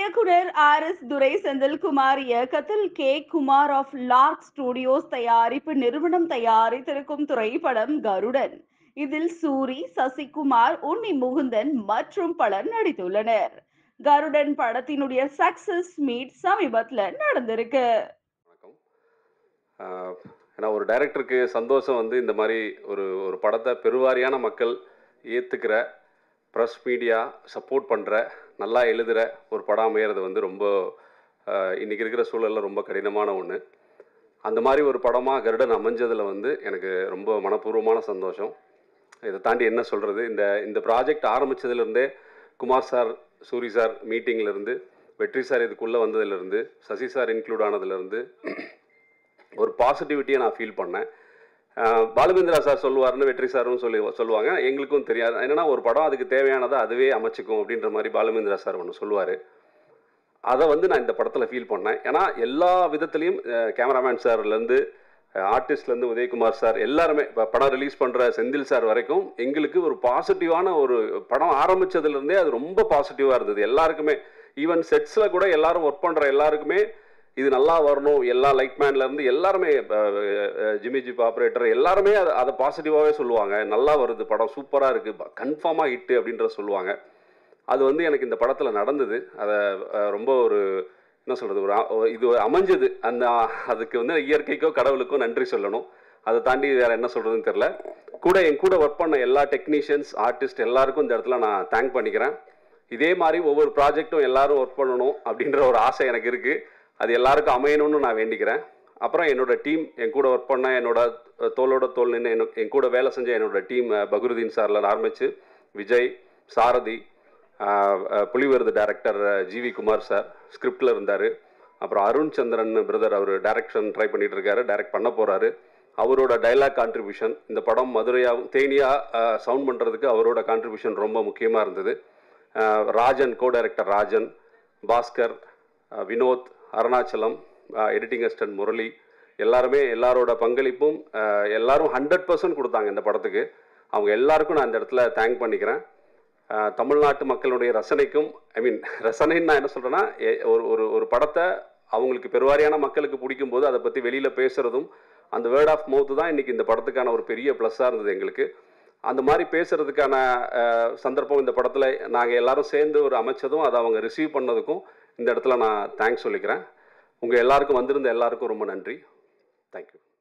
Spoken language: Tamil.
இயக்குனர் ஆர்.எஸ். துரை செந்தில்குமார் இயக்கத்தில் K. Kumar of Lark studios தயாரிப்பு நிறுவனம் தயாரித்திருக்கும் திரைப்படம் கருடன். இதில் சூரி, சசிகுமார், உன்னி முகுந்தன் மற்றும் பலர் நடித்துள்ளனர். கருடன் படத்தினுடைய சக்சஸ் மீட் சமீபத்தில் நடந்திருக்கு. ஏன்னா ஒரு டைரக்டருக்கு சந்தோஷம் வந்து இந்த மாதிரி ஒரு படத்தை பெருவாரியான மக்கள் ஏற்றுக்கிற, ப்ரெஸ் மீடியா சப்போர்ட் பண்ணுற, நல்லா எழுதுகிற ஒரு படம் அமையிறது வந்து ரொம்ப இன்றைக்கி இருக்கிற சூழலில் ரொம்ப கடினமான ஒன்று. அந்த மாதிரி ஒரு படமாக கருடன் அமைஞ்சதில் வந்து எனக்கு ரொம்ப மனப்பூர்வமான சந்தோஷம். இதை தாண்டி என்ன சொல்கிறது, இந்த ப்ராஜெக்ட் ஆரம்பித்ததுலேருந்தே குமார் சார், சூரி சார் மீட்டிங்லேருந்து, வெற்றி சார் இதுக்குள்ளே வந்ததுலேருந்து, சசி சார் இன்க்ளூட் ஆனதுலேருந்து ஒரு பாசிட்டிவிட்டியை நான் ஃபீல் பண்ணேன். பாலுமேந்திரா சார் சொல்லுவார்னு வெற்றி சாரும் சொல்லுவாங்க. எங்களுக்கும் தெரியாது என்னென்னா, ஒரு படம் அதுக்கு தேவையானதை அதுவே அமைச்சிக்கும் அப்படின்ற மாதிரி பாலுமேந்திரா சார் ஒன்று சொல்லுவார். அதை வந்து நான் இந்த படத்தில் ஃபீல் பண்ணேன். ஏன்னா எல்லா விதத்துலேயும் கேமராமேன் சார்லேருந்து, ஆர்டிஸ்ட்லேருந்து உதயகுமார் சார் எல்லாருமே, இப்போ படம் ரிலீஸ் பண்ணுற செந்தில் சார் வரைக்கும் எங்களுக்கு ஒரு பாசிட்டிவான ஒரு படம் ஆரம்பித்ததுலேருந்தே அது ரொம்ப பாசிட்டிவாக இருந்தது எல்லாருக்குமே. ஈவன் செட்ஸில் கூட எல்லாரும் ஒர்க் பண்ணுற எல்லாருக்குமே இது நல்லா வரணும், எல்லா லைட்மேன்லேருந்து எல்லாருமே, ஜிம்மி ஜிப் ஆப்ரேட்டர் எல்லாருமே அதை பாசிட்டிவாகவே சொல்லுவாங்க. நல்லா வருது படம், சூப்பராக இருக்குது, கன்ஃபார்மாக ஹிட்டு அப்படின்ற சொல்லுவாங்க. அது வந்து எனக்கு இந்த படத்தில் நடந்தது. அதை ரொம்ப ஒரு என்ன சொல்கிறது, இது அமைஞ்சது. அதுக்கு வந்து இயற்கைக்கோ கடவுளுக்கோ நன்றி சொல்லணும். அதை தாண்டி வேறு என்ன சொல்கிறதுன்னு தெரில. என் கூட ஒர்க் பண்ண எல்லா டெக்னீஷியன்ஸ், ஆர்டிஸ்ட் எல்லாருக்கும் இந்த இடத்துல நான் தேங்க் பண்ணிக்கிறேன். இதே மாதிரி ஒவ்வொரு ப்ராஜெக்டும் எல்லாரும் ஒர்க் பண்ணணும் அப்படின்ற ஒரு ஆசை எனக்கு இருக்குது. அது எல்லாருக்கும் அமையணும்னு நான் வேண்டிக்கிறேன். அப்புறம் என்னோடய டீம், என் கூட ஒர்க் பண்ண, என்னோட தோளோட தோல் நின்று என் கூட வேலை செஞ்ச என்னோடய டீம், பக்ருதீன் சாரில் ஆரம்பித்து Vijay, Sarathy, Pulivarudhu director GV Kumar sir ஸ்கிரிப்டில் இருந்தார். அப்புறம் அருண் சந்திரன் பிரதர், அவர் டைரக்ஷன் ட்ரை பண்ணிகிட்டு இருக்காரு, டைரக்ட் பண்ண போகிறாரு. அவரோட டைலாக் கான்ட்ரிபியூஷன், இந்த படம் மதுரையாக தேனியாக சவுண்ட் பண்ணுறதுக்கு அவரோட கான்ட்ரிபியூஷன் ரொம்ப முக்கியமாக இருந்தது. Rajan, co director Rajan, Bhaskar, Vinod, Arunachalam, editing assistant Murali, எல்லாரோட பங்களிப்பும் எல்லாரும் 100% கொடுத்தாங்க இந்த படத்துக்கு. அவங்க எல்லாருக்கும் நான் இந்த இடத்துல தேங்க் பண்ணிக்கிறேன். தமிழ்நாட்டு மக்களுடைய ரசனைக்கும், ரசனைன்னு நான் என்ன சொல்கிறேன்னா, ஒரு படத்தை அவங்களுக்கு பெருவாரியான மக்களுக்கு பிடிக்கும்போது அதை பற்றி வெளியில் பேசுகிறதும், அந்த வேர்ட் ஆஃப் மவுத்து தான் இன்றைக்கி இந்த படத்துக்கான ஒரு பெரிய ப்ளஸ்ஸாக இருந்தது எங்களுக்கு. அந்த மாதிரி பேசுகிறதுக்கான சந்தர்ப்பம் இந்த படத்தில் நாங்கள் எல்லோரும் சேர்ந்து ஒரு அமைச்சதும், அதை அவங்க ரிசீவ் பண்ணதுக்கும் இந்த இடத்துல நான் தேங்க்ஸ் சொல்லிக்கிறேன். உங்கள் எல்லாருக்கும் வந்திருந்த எல்லாருக்கும் ரொம்ப நன்றி. தேங்க்யூ.